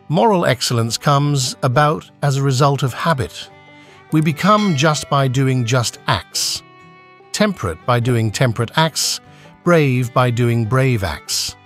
Moral excellence comes about as a result of habit. We become just by doing just acts, temperate by doing temperate acts, brave by doing brave acts.